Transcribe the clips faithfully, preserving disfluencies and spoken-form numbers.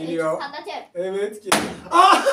Geliyor. Anlatıyorum. Evet geliyor. Ah!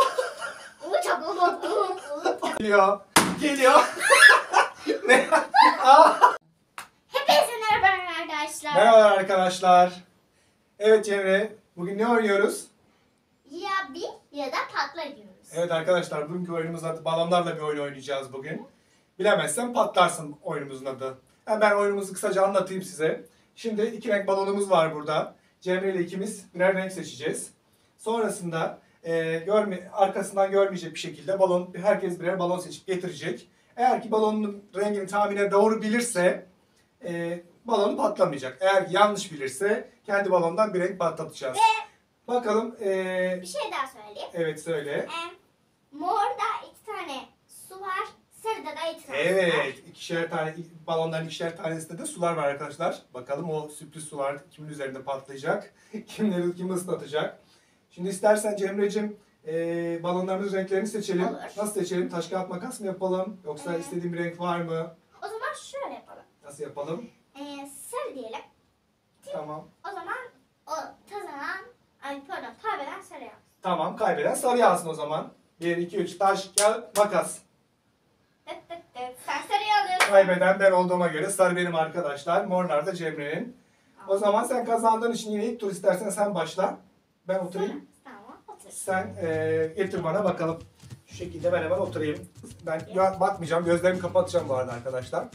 Uçak. Geliyor. Geliyor. Ne? Ah! Hepinize merhaba arkadaşlar. Merhaba arkadaşlar. Evet Cemre, bugün ne oynuyoruz? Ya bir ya da patla diyoruz. Evet arkadaşlar, bugünkü oyunumuz adı balonlarla bir oyun oynayacağız bugün. Bilemezsen patlarsın oyunumuzun adı. Yani ben oyunumuzu kısaca anlatayım size. Şimdi iki renk balonumuz var burada. Cemre ile ikimiz birer renk seçeceğiz. Sonrasında e, görme, arkasından görmeyecek bir şekilde balon, herkes birer balon seçip getirecek. Eğer ki balonun rengini tahminen doğru bilirse e, balonu patlamayacak. Eğer yanlış bilirse kendi balondan bir renk patlatacağız. Ve Bakalım. E, bir şey daha söyleyeyim. evet söyle. Ee, morda iki tane su var. Sarıda da iki tane su var. Evet, ikişer tane balonların ikişer tanesinde de sular var arkadaşlar. Bakalım o sürpriz sular kimin üzerinde patlayacak, kimleri kimi ıslatacak. Şimdi istersen Cemre'cim e, balonlarımızın renklerini seçelim. Olur. Nasıl seçelim? Taş kağıt makas mı yapalım? Yoksa Ee, istediğin bir renk var mı? O zaman şöyle yapalım. Nasıl yapalım? Ee, sarı diyelim. Tamam. O zaman o kazanan, ay pardon kaybeden sarı yapsın. Tamam, kaybeden sarı yazsın o zaman. bir, iki, üç, taş, kağıt, makas. Tıt tıt tıt. Sen sarıyı alıyorsun. Kaybeden ben olduğuma göre sarı benim arkadaşlar. Morlar da Cemre'nin. O zaman sen kazandığın için yine ilk tur istersen sen başla. Ben oturayım. Tamam otur. Sen e, getir bana bakalım. Şu şekilde ben hemen oturayım. Ben ya, bakmayacağım. Gözlerimi kapatacağım bu arada arkadaşlar.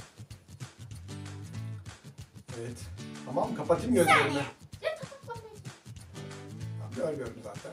Evet. Tamam mı? Kapatayım gözlerimi. saniye. Lütfen kapatmayın. Görmüyorum zaten.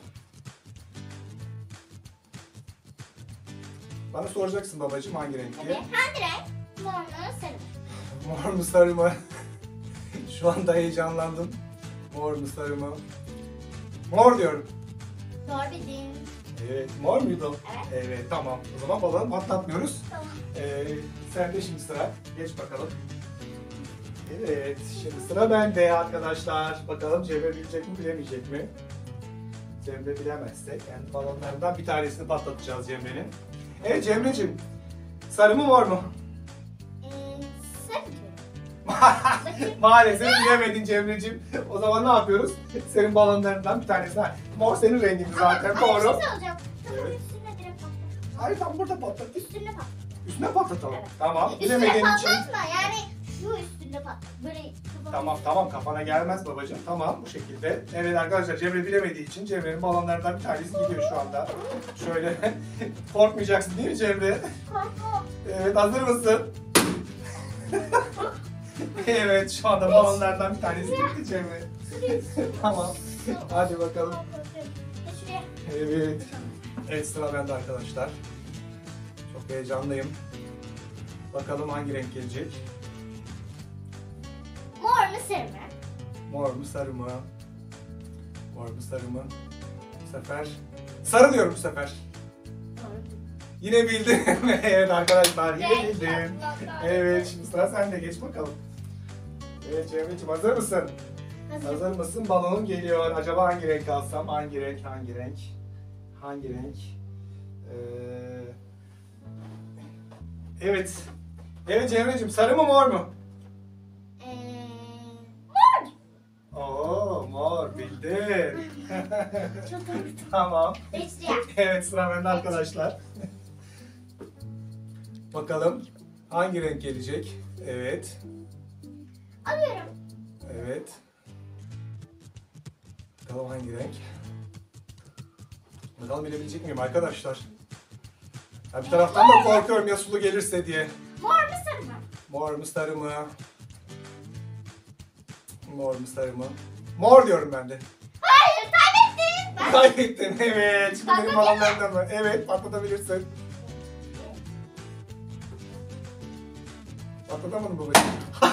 Bana soracaksın babacığım hangi renk Hadi diye. hangi renk? Mor mu sarı mı? Mor mu sarı mı? Şu anda heyecanlandım. Mor mu sarı mı? Mor diyorum. Doğru bildin. Evet. Mor muydu? Evet. Evet tamam. O zaman balonu patlatmıyoruz. Tamam. Ee, sen de şimdi sıra. Geç bakalım. Evet, şimdi sıra bende arkadaşlar. Bakalım Cemre bilecek mi, bilemeyecek mi? Cemre bilemezse, yani balonlarından bir tanesini patlatacağız Cemre'nin. Evet Cemre'cim, sarı mı mor mu? Ee, sarı diyorum. Maalesef bilemedin Cemre'cim. O zaman ne yapıyoruz? Senin balonlarından bir tanesini. Ha, mor senin rengin zaten, Ama doğru. bir şey soracağım. Tamam Evet. üstüne direkt patlat. Hayır tam burada patlat. Üstüne patlat. Üstüne patlatalım. Evet. Tamam, Üstüne bilemediğin için. patlatma yani şu üstüne patlat. Böyle kafamı- Tamam tamam kafana gelmez babacığım. Tamam bu şekilde. Evet arkadaşlar Cemre bilemediği için Cemre'nin balonlarından bir tanesi gidiyor şu anda. Şöyle korkmayacaksın değil mi Cemre? Korkma. Evet hazır mısın? Evet şu anda balonlardan bir tanesi gitti Cemre. Tamam. Hadi bakalım. Şuraya. Evet. Evet sıra bende arkadaşlar. Çok heyecanlıyım. Bakalım hangi renk gelecek? Mor mu sarı mı? Mor mu sarı mı? Mor mu sarı mı? Bu sefer sarı diyorum bu sefer. Yine bildin. Evet arkadaşlar yine Renk bildin. patlat. Evet şimdi sıra sende geç bakalım. Evet Cemre'ciğim hazır mısın? Hazır. Hazır mısın? Balonum geliyor. Acaba hangi renk alsam? Hangi renk? Hangi renk? Hangi renk? Ee... Evet. Evet Cemre'ciğim sarı mı mor mu? Ee, mor. Oo mor bildin. Çok korktum. Tamam. Değiştireyim. Evet sıra bende arkadaşlar. Bakalım hangi renk gelecek? Evet. Alıyorum. Evet. Bakalım hangi renk? Bakalım bilebilecek miyim arkadaşlar? Ya bir taraftan da korkuyorum ya sulu gelirse diye. Mor mu sarı mı? Mor mu sarı mı? Mor mu sarı mı? Mor diyorum ben de. Hayır kaybettin. Ben... Kaybettin evet. Şimdi benim Patlatayım balonlarımdan mı? Evet patlatabilirsin. Patlatamadım babacığım.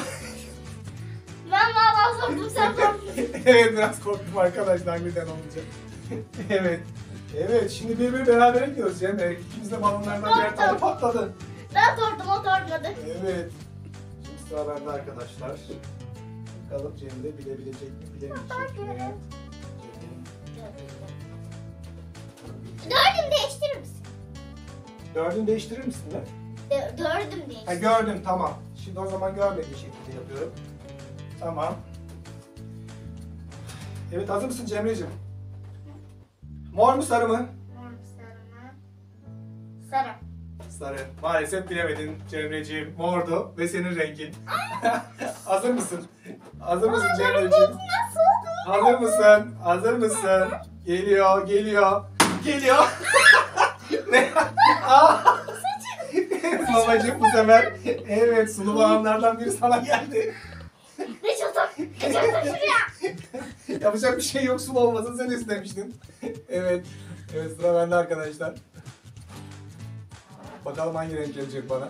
Ben valla sordum sen korktun. Evet biraz korktum arkadaşlar birden olunca. Evet. Evet şimdi bir bir beraber gidiyoruz Cemre. İkimiz de balonlardan birer tane patladı. Ben sordum o sormadı. Evet. Şimdi sıra bende arkadaşlar. Bakalım Cemre bilebilecek mi bilemeyecek mi? Dördüm değiştirir misin? Dördünü değiştirir misin lan? Dö- Dördüm Ha değiştir. gördüm tamam. Şimdi o zaman görmediği şekilde yapıyorum. Tamam. Evet hazır mısın Cemre'ciğim? Mor mu sarı mı? Mor mu sarı mı? Sarı. Sarı. Maalesef bilemedin Cemreciğim. Mordu ve senin rengin. Hazır mısın? Hazır mısın Cemreciğim? Nasıl? Hazır mısın? Hazır mısın? Geliyor, geliyor. Geliyor. Ne? Aa! Babacığım bu sefer evet sulu balonlardan biri sana geldi. Ne çatak? Ne çatak şuraya? Yapacak bir şey yok, sulu olmasın, sen istemiştin. Evet. Evet, sıra bende arkadaşlar. Bakalım hangi renk gelecek bana.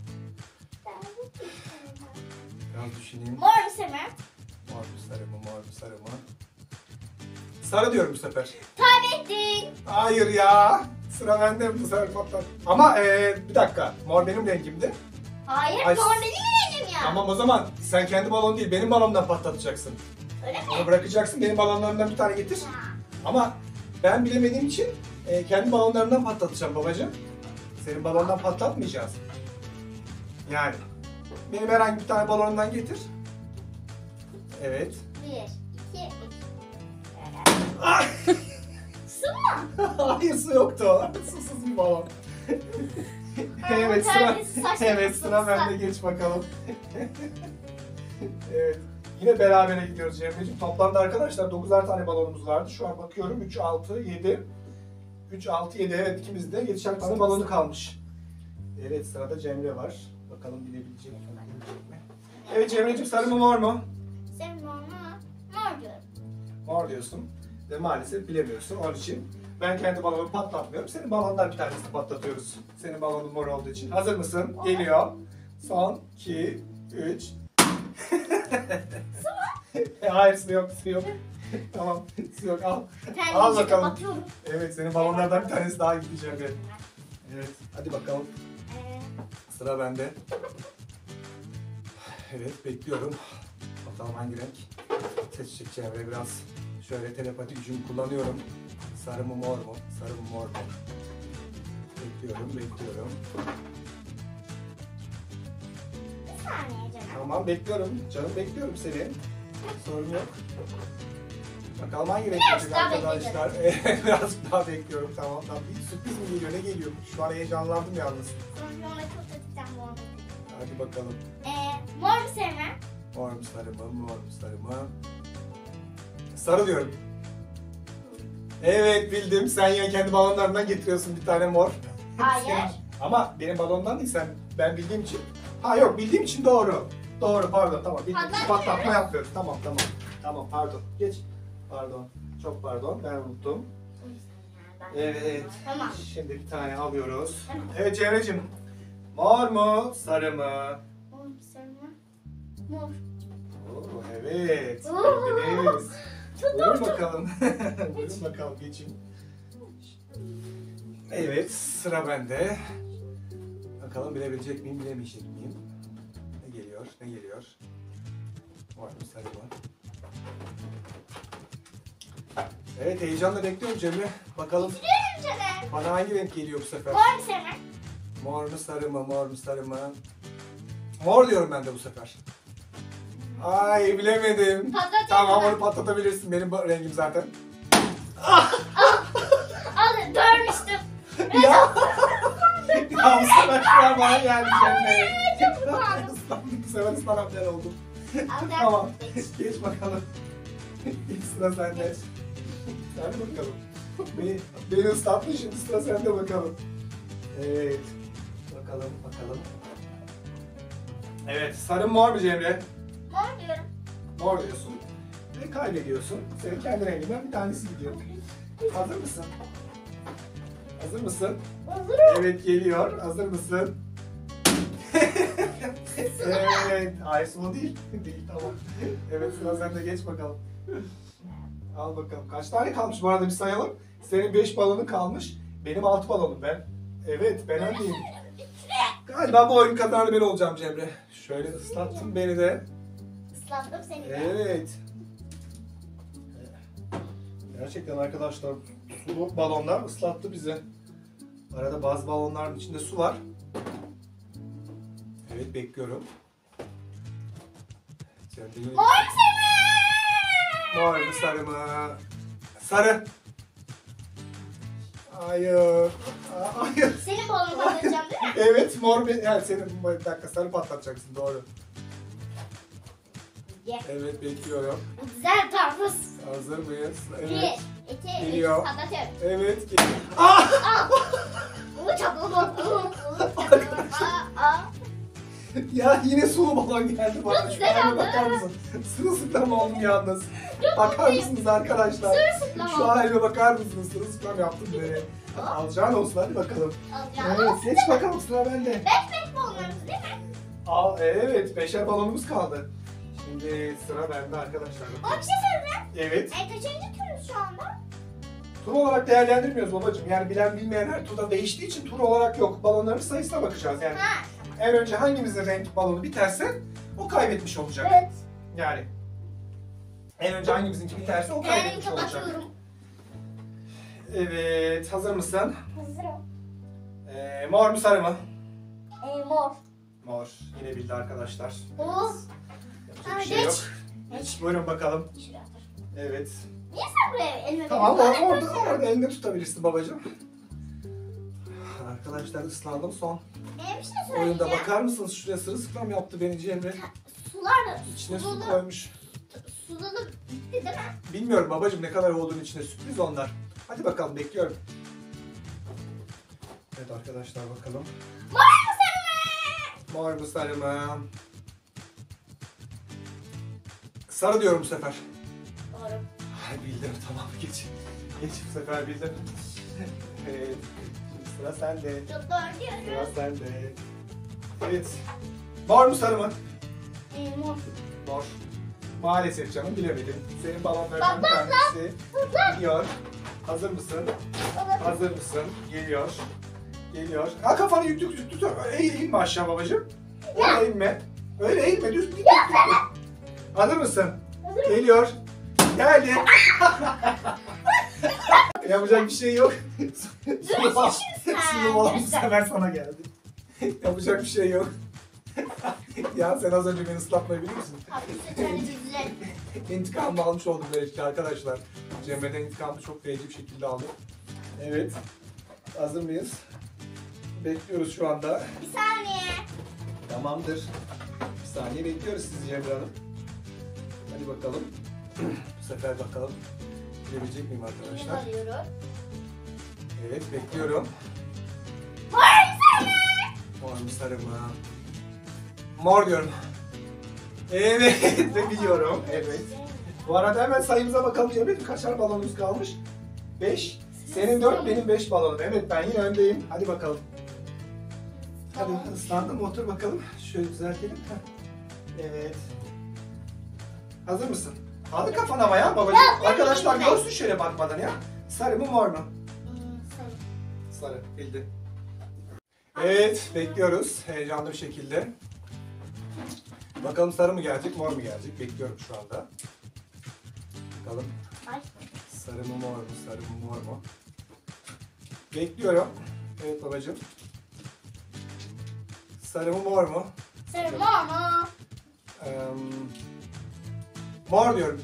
Biraz düşüneyim. Mor mu sarı mı? Mor mu sarı mı, mor mu sarı mı? Sarı diyorum bu sefer. Kaybettin. Hayır ya. Sıra bende bu sefer patlar. Ama ee, bir dakika. Mor benim rengimdi. Hayır, Ay, mor benim rengim ya. Tamam o zaman sen kendi balon değil benim balondan patlatacaksın. Öyle mi? Onu bırakacaksın, benim balonlarımdan bir tane getir. Ha. Ama ben bilemediğim için e, kendi balonlarımdan patlatacağım babacığım. Senin balondan patlatmayacağız. Yani benim herhangi bir tane balonundan getir. Evet. Bir, iki, üç. Ah! Su mu? Hayır, su yoktu. Susuz bir balon. Evet sıra. terbiyesiz saçma Evet sıra saçma. bende, geç bakalım. Evet. Yine berabere gidiyoruz Cemre'ciğim. Toplamda arkadaşlar dokuzar tane balonumuz vardı. Şu an bakıyorum üç, altı, yedi. üç, altı, yedi. Evet, ikimizde yetişen tane balonu kalmış. Evet, sırada Cemre var. Bakalım bilebilecek mi? bilebilecek mi? Evet Cemre'ciğim, sarı mı mor mu? Sen mor mu? Mor diyorum. Mor diyorsun. Ve maalesef bilemiyorsun. Onun için ben kendi balonumu patlatmıyorum. Senin balondan bir tanesini patlatıyoruz. Senin balonun mor olduğu için. Hazır mısın? Geliyor. Son, iki, üç. Hayır, su yok, su yok. Tamam, su yok. Al. Al Terliği bakalım. kapatıyorum. Evet, senin balonlardan bir tanesi daha gidecek. Evet. Evet, hadi bakalım. Ee, Sıra bende. Evet, bekliyorum. Bakalım hangi renk seçecek Cemre. Biraz şöyle telepati gücümü kullanıyorum. Sarı mı mor mu? Sarı mı mor mu? Bekliyorum, bekliyorum. bir saniye canım. Tamam, bekliyorum. Canım, bekliyorum seni. Sorun yok. Bakalım hangi renk Biraz gelecek daha arkadaşlar. Evet, birazcık daha bekliyorum. Tamam, tamam. Bir sürpriz mi geliyor? Ne geliyor? Şu an heyecanlandım yalnız. Sonra ona çok atacağım bu onu. Hadi bakalım. Ee, mor mu sarı mı? Mor mu sarı mı? Mor mu sarı mı? Sarı diyorum. Evet, bildim. Sen yine kendi balonlarından getiriyorsun bir tane mor. Hayır. Ama benim balondan değil, sen ben bildiğim için. Ha yok, bildiğim için doğru. Doğru, pardon, tamam. Bildiğim için Patlatmıyor. patlatma yapmıyoruz. Tamam, tamam. Tamam, pardon. Geç. Pardon. Çok pardon, ben unuttum. Evet. Tamam. Şimdi bir tane alıyoruz. Tamam. Evet Cemre'cim. Mor mu, sarı mı? Mor mu sarı mı? Mor. Oo, evet. Oo. Bildiniz. Çok Buyurun doğru. bakalım. Buyurun bakalım, geçin. Evet, sıra bende. Bakalım bilebilecek miyim, bilemeyecek miyim? Ne geliyor, ne geliyor? Var mı, sarı mı? Evet, heyecanla bekliyorum Cemre. Bakalım Biliyorum canım. bana hangi renk geliyor bu sefer? Mor mu sarı mı? Mor mu, sarı mı, mor mu, sarı mı? Mor diyorum ben de bu sefer. Ay, bilemedim. Patlatıyorum Tamam, ben. onu patlatabilirsin. Benim bu- rengim zaten. Al, dörmüştüm. Ya. Ya bu sefer sıra bana geldi Cemre. Çok utandım. Islandım, bu sefer ıslanan ben oldum. Al, der. Tamam. Geç. Geç bakalım. İlk sıra sende. Hadi bakalım. Beni, beni ıslattın, şimdi sıra sende bakalım. Evet. Bakalım bakalım. Evet. Sarı mor mu Cemre? Mor diyorum. Mor diyorsun. Ve kaybediyorsun. Senin kendi renginden bir tanesi gidiyor. Hazır mısın? Hazır mısın? Hazırım. Evet, geliyor. Hazır mısın? Evet. Ay, sulu değil. Değil, tamam. Evet, sıra sende, geç bakalım. Al bakalım. Kaç tane kalmış bu arada, bir sayalım. Senin beş balonun kalmış. Benim altı balonum ben. Evet, ben öndeyim. Galiba bu oyun kazananı ben olacağım Cemre. Şöyle ıslattın beni de. Islattım seni de. Evet. Gerçekten arkadaşlar, sulu balonlar ıslattı bizi. Arada bazı balonların içinde su var. Evet, bekliyorum. Cemre'yi- Mor mu sarı mı? Mor mu, sarı mı? Sarı. Hayır. Aa, hayır. Senin balonu patlatacağım değil mi? Evet mor bir... Yani senin bir dakika sarı patlatacaksın doğru. Ye. Evet bekliyorum. Güzel karpuz. Hazır mıyız? Evet. Bir, iki, üç, Geliyor. patlatıyorum. Evet. Gel. Ah! Al. Bu çok Aa, aa. Ya yine sulu balon geldi bana. Çok Şu güzel halime oldu. bakar mısın? Sırılsıklam oldum yalnız. Bakar mutluyum. mısınız arkadaşlar? Sırılsıklam Şu oldum. halime bakar mısınız? Sırılsıklam yaptım böyle. Hadi alacağın olsun hadi bakalım. Alacağım. Evet seç bakalım sıra bende. Beş beş balonlarımız değil mi? Al, evet beşer balonumuz kaldı. Şimdi sıra bende arkadaşlar. Ama bir şey söyleyeceğim. Evet. E, kaçıncı turumuz şu anda? Tur olarak değerlendirmiyoruz babacığım. Yani bilen bilmeyen her turda değiştiği için tur olarak yok. Balonların sayısına bakacağız yani. Ha. En önce hangimizin renk balonu biterse o kaybetmiş olacak. Evet. Yani en önce hangimizinki biterse o Ben kaybetmiş olacak. kapatıyorum. Evet, hazır mısın? Hazırım. Ee, mor mu sarı mı? E, mor. Mor. Yine bildi arkadaşlar. Oh. Yapacak Ha, bir şey geç. yok. Geç. Buyurun bakalım. Şuraya otur. Evet. Niye sen buraya elime Tamam veriyorsun? or- orada, orada elinde tutabilirsin babacığım. Arkadaşlar ıslandım son. E, bir şey Oyunda söyleyeceğim. bakar mısınız? Şuraya sırılsıklam yaptı beni Cemre. Sular da İçine su sulalı, koymuş. sulalı bitti değil mi? Bilmiyorum babacığım ne kadar olduğunu içine sürpriz onlar. Hadi bakalım bekliyorum. Evet arkadaşlar bakalım. Mor mu sarı mı? Mor mu sarı mı? Sarı diyorum bu sefer. Doğru. Ay bildim tamam geç. Geç bu sefer bildim. Evet. Şimdi sıra sende. Çok doğru Sıra diyorsun. sende. Evet. Mor mu sarı mı? E, mor. Mor. Maalesef canım bilemedim. Senin balonlarından bir Bak, bak, tanesi Bak. gidiyor. Hazır mısın? Bak. Hazır mısın? Geliyor. Geliyor. Ha kafanı yüktük yüktük. Eğil eğilme aşağı babacığım. Öyle eğilme. Öyle eğilme. Düz düz düz. düz. Hazır mısın? Hazırım. Geliyor. Geldi. Yapacak bir şey yok. Sulu balon- sen. Sulu balon bu sefer sana geldi. Yapacak bir şey yok. Ya sen az önce beni ıslatmayı biliyor musun? Hapis seçerli güzel. İntikamımı almış oldum böylelikle arkadaşlar. Cemre'den intikamımı çok feci bir şekilde aldım. Evet. Hazır mıyız? Bekliyoruz şu anda. Bir saniye. Tamamdır. Bir saniye bekliyoruz sizi Cemre Hanım. Hadi bakalım. Bu sefer bakalım. Bilebilecek miyim Bunu arkadaşlar? alıyorum. Evet bekliyorum. Mor mu sarı mı? Mor mu sarı mı? Mor diyorum. Evet ve biliyorum. Evet. Bu arada hemen sayımıza bakalım Cemre. Kaçar balonumuz kalmış? beş. Senin dört, benim beş balonum. Evet ben yine öndeyim. Hadi bakalım. Hadi Tamam. ıslandım. Otur bakalım. Şöyle düzeltelim. Heh. Evet. Hazır mısın? Aldı kafana ama ya babacığım. Ya, ben Arkadaşlar bilmiyorum. görsün şöyle bakmadan ya. Sarı mı mor mu? Hmm, sarı. Sarı. Bildi. Evet bekliyoruz. Heyecanlı bir şekilde. Bakalım sarı mı gelecek, mor mu gelecek? Bekliyorum şu anda. Bakalım. Ay. Sarı mı mor mu, sarı mı mor mu? Bekliyorum. Evet babacığım. Sarı mı mor mu? Sarı mor mu? Ee, mor diyorum.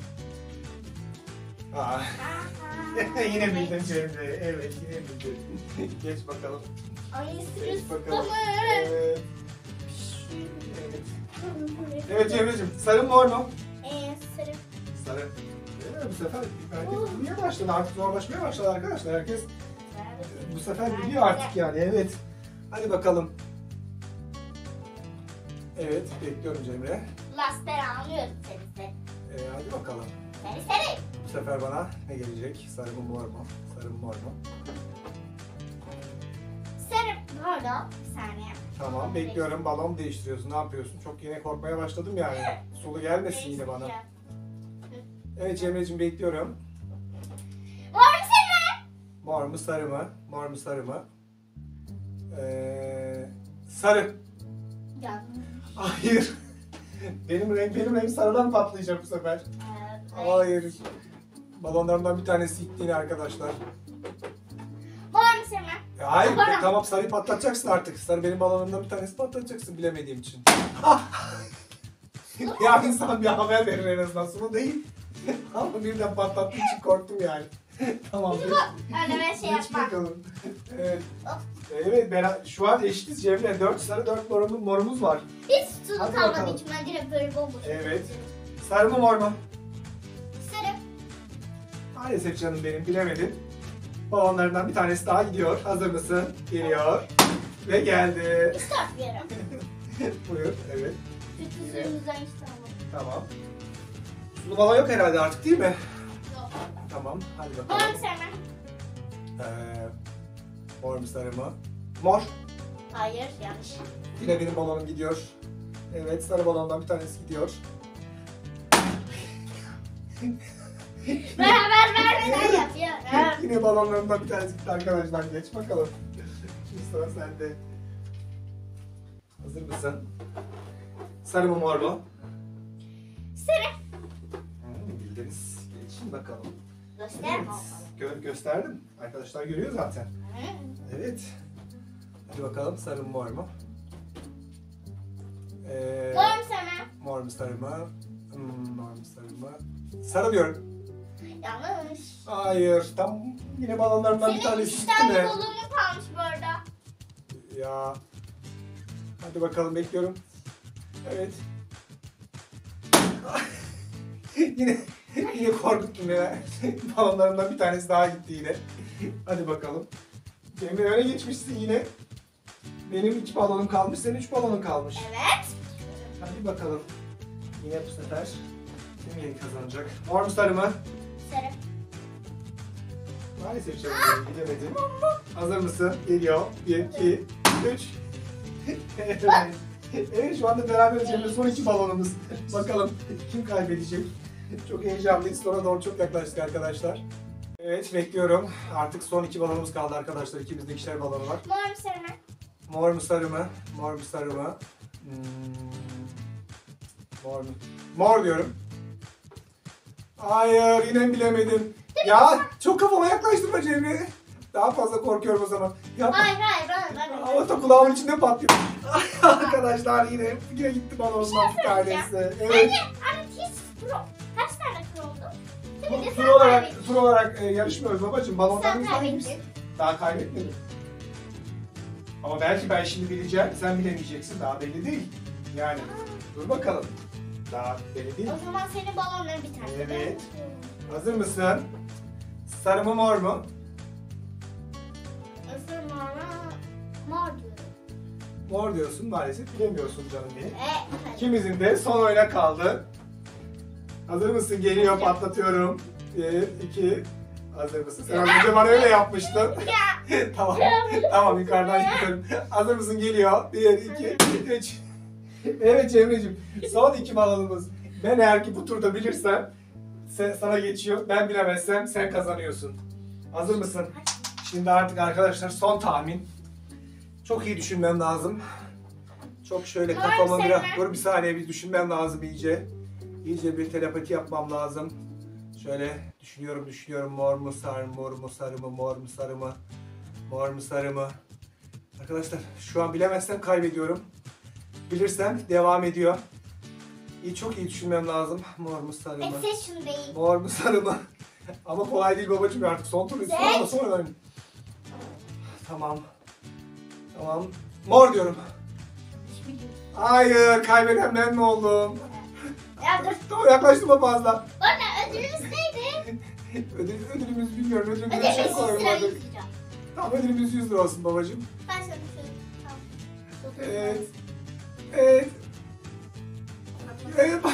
Aa, Aha. yine bildim Cemre. Evet yine bildim. Geç bakalım. Ay Geç sırıs bakalım. mı? Evet. Evet. Evet Cemre'cim sarı mı mor mu? Ee, sarı. Sarı. Evet, bu sefer herkes bilmeye başladı. Artık zorlaşmaya başladı arkadaşlar. Herkes bu sefer biliyor artık yani. Evet. Hadi bakalım. Evet, bekliyorum Cemre. Laster anlıyorum seni seni. Ee, hadi bakalım. Seni seni. Bu sefer bana ne gelecek? Sarı mı mor mu? Sarı mı mor mu? Sarı. Pardon. Bir saniye. Tamam, bekliyorum. Balon değiştiriyorsun. Ne yapıyorsun? Çok yine korkmaya başladım yani. Sulu gelmesin yine bana. Evet Cemre'cim bekliyorum. Mor mu sarı? Mor mu sarı mı? Mor mu sarı mı? Ee, sarı. Yanlış. Hayır. Benim renk benim renk sarıdan patlayacak bu sefer. Ee, Hayır. Balonlarımdan bir tanesi gitti yine arkadaşlar. Mor mu sarı mı? Ya hayır, Bana. tamam sarıyı patlatacaksın artık. Sarı benim balonumdan bir tanesi patlatacaksın bilemediğim için. ya insan bir haber verir en azından. Sulu değil. Ama birden patlattığı için korktum yani. Tamam. Öyle ben şey Geç yapmam. bakalım. Evet. Evet, bera- şu an eşitiz Cemre. dört sarı dört morumuz, morumuz var. Hiç sulu Hadi kalmadı bakalım. içimden direkt böyle bomboş. Evet. Sarı mı mor mu? Sarı. Maalesef canım benim, bilemedim. Balonlarından bir tanesi daha gidiyor. Hazır mısın? Geliyor. Ve geldi. Start veriyorum. Buyur. Evet. Bütün Yine. suyumuzdan işte ama. Tamam. Sulu balon yok herhalde artık, değil mi? Yok. Tamam. Hadi Mor bakalım. mu sevmem? Ee, mor mu sarı mı? Mor. Hayır yanlış. Yine benim balonum gidiyor. Evet, sarı balondan bir tanesi gidiyor. Beraber vermeden yapıyorum. Yine balonlarımdan bir tanesi gitti arkadaşlar. Geç bakalım. Şimdi sıra sende. Hazır mısın? Sarı mı mor mu? Sarı. Hmm, bildiniz. Geçin bakalım. Gösterme Evet. Gö- gösterdim. Arkadaşlar görüyor zaten. olmalı. Evet. Hadi bakalım, sarı mı mor mu? Ee, Mor mu sevmem? mor mu sarı mı? Hmm, mor mu sarı mı? Sarı diyorum. Yanlış. Hayır. Tam yine balonlarımdan bir Senin tanesi üç gitti tane mi? balonun kalmış bu arada. Ya. Hadi bakalım, bekliyorum. Evet. yine yine korkuttum ya. Balonlarımdan bir tanesi daha gitti yine. Hadi bakalım. Cemre öne geçmişsin yine. Benim iki balonum kalmış, senin üç balonun kalmış. Evet. Hadi bakalım. Yine bu sefer kim yeni kazanacak? Mor mu sarı mı? Sarı. Maalesef canım bilemedim. Hazır mısın? Geliyor. Bir, iki, üç. Evet. Evet, şu anda beraber Cemre, son iki balonumuz. Bakalım kim kaybedecek? Çok heyecanlıyız. Sonra doğru çok yaklaştık arkadaşlar. Evet, bekliyorum. Artık son iki balonumuz kaldı arkadaşlar. İkimizde ikişer balonu var. Mor mu sevmem? Mor mu sarı mı? Mor mu sarı mı? Hmm. Mor mu? Mor diyorum. Hayır, yine bilemedim. Ya çok kafama yaklaştırma Cemre. Daha fazla korkuyorum o zaman. Ya, Hayır hayır ben ben. ama da kulağımın içinde patlıyor. Arkadaşlar yine yine gitti balonumdan bir tanesi. Evet. Anne, anne hiç pro. Kaç tane pro oldu? Bir de Tur sen olarak, kaybettin. tur olarak e, yarışmıyoruz babacığım. Sen Balonlarımız hangimiz? kaybettin. Daha kaybetmedim. Ama belki ben şimdi bileceğim, sen bilemeyeceksin. Daha belli değil. Yani dur bakalım. Daha belli değil. O zaman senin balonların bir tane. Evet. Hazır mısın? Sarı mı mor mu? Isır mor mor diyorum. Mor diyorsun, maalesef bilemiyorsun canım benim. Evet. İkimizin de son oyuna kaldı. Hazır mısın? Geliyor, patlatıyorum. Bir, iki. Hazır mısın? Sen az önce bana öyle yapmıştın. tamam. Tamam, yukarıdan gidiyorum. Hazır mısın? Geliyor. Bir, iki, üç. Evet Cemre'ciğim. Son iki balonumuz. Ben eğer ki bu turda bilirsem sen, sana geçiyor. Ben bilemezsem sen kazanıyorsun. Hazır mısın? Şimdi artık arkadaşlar son tahmin. Çok iyi düşünmem lazım. Çok şöyle Var mı kafama senin? biraz... Dur bir saniye, bir düşünmem lazım iyice. İyice bir telepati yapmam lazım. Şöyle düşünüyorum düşünüyorum. Mor mu sarı mı, mor mu sarı mı, mor mu sarı mı, mor mu sarı mı? Arkadaşlar şu an bilemezsem kaybediyorum. Bilirsem devam ediyor. İyi, çok iyi düşünmem lazım. Mor mu sarı mı? Et seç şunu değil. Mor mu sarı mı? Ama kolay değil babacığım, artık son tur. Sonra sonra oynayayım. Tamam. Tamam. Mor diyorum. Hayır, kaybeden ben mi oldum? Ya dur. Tamam, yaklaştırma fazla. Bana ödülümüz neydi? Ödül, ödülümüz bilmiyorum. Ödülümüz Ödülümüz şey yüz lira koymadık. yüz lira. Tamam, ödülümüz yüz lira olsun babacığım. Ben sana şöyle. Tamam. Evet. Evet. Evet.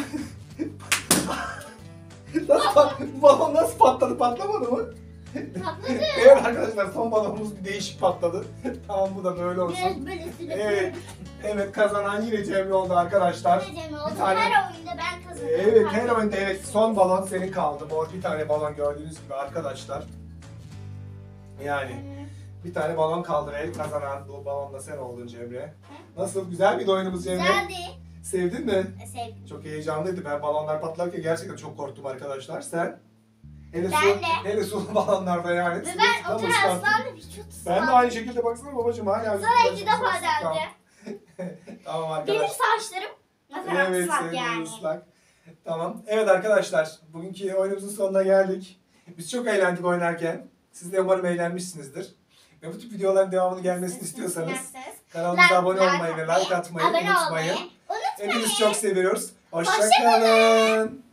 Nasıl pat- bu balon nasıl patladı? Patlamadı mı? Patladı. Evet arkadaşlar, son balonumuz bir değişik patladı. Tamam, bu da böyle olsun. Biraz böyle üstüne Evet. Evet, kazanan yine Cemre oldu arkadaşlar. Cemre oldu. Bir tane- Her oyunda ben kazanıyorum. Evet, her oyunda evet, son balon senin kaldı. Mor bir tane balon gördüğünüz gibi arkadaşlar. Yani bir tane balon kaldı ve kazanan bu balonla sen oldun Cemre. Nasıl, güzel bir oyunumuz Cemre? Güzeldi. Sevdin mi? E, Sevdim. Çok heyecanlıydı. Ben balonlar patlarken gerçekten çok korktum arkadaşlar. Sen? Hele Ben su, de. hele sulu balonlarda yani. Ve Suyu ben o tutamaz kadar kalktım. ıslandım ki çok Ben de ıslandım. aynı şekilde, baksana babacığım, hala. Sana iki defa Tamam. geldi. Tamam Benim arkadaşlar. saçlarım ne kadar Evet, ıslak senin yani. ıslak. Tamam. Evet arkadaşlar, bugünkü oyunumuzun sonuna geldik. Biz çok eğlendik oynarken. Siz de umarım eğlenmişsinizdir. Ve bu tip videoların devamını gelmesini istiyorsanız kanalımıza abone olmayı ve like atmayı abone unutmayın. olmayı unutmayın. Hepinizi çok seviyoruz. Hoşça Hoşça kalın.